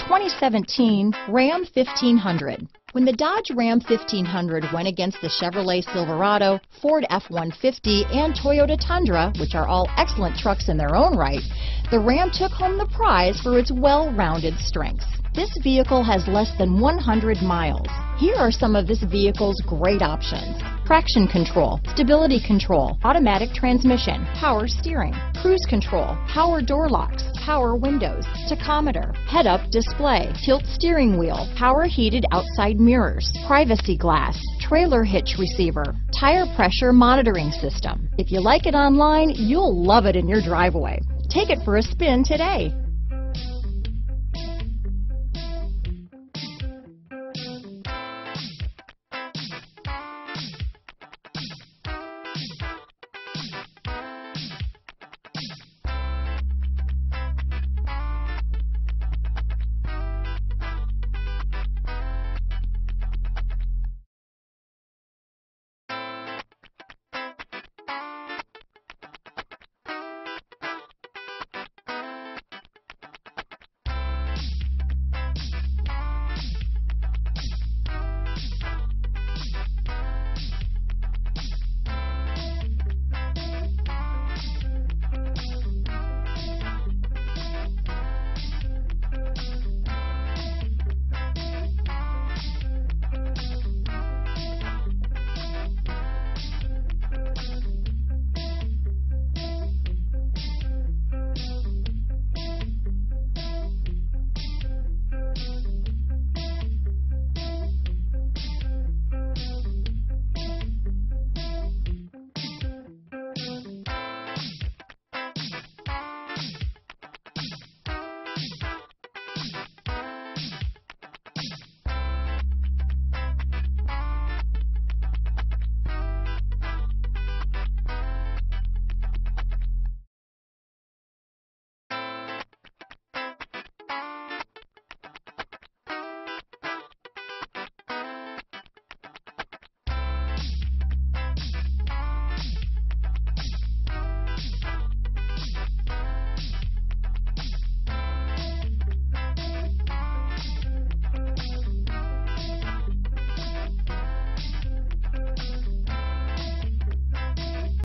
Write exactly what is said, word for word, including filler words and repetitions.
twenty seventeen Ram fifteen hundred. When the Dodge Ram fifteen hundred went against the Chevrolet Silverado, Ford F one fifty, and Toyota Tundra, which are all excellent trucks in their own right, the Ram took home the prize for its well-rounded strengths. This vehicle has less than one hundred miles. Here are some of this vehicle's great options: traction control, stability control, automatic transmission, power steering, cruise control, power door locks, power windows, tachometer, head-up display, tilt steering wheel, power heated outside mirrors, privacy glass, trailer hitch receiver, tire pressure monitoring system. If you like it online, you'll love it in your driveway. Take it for a spin today.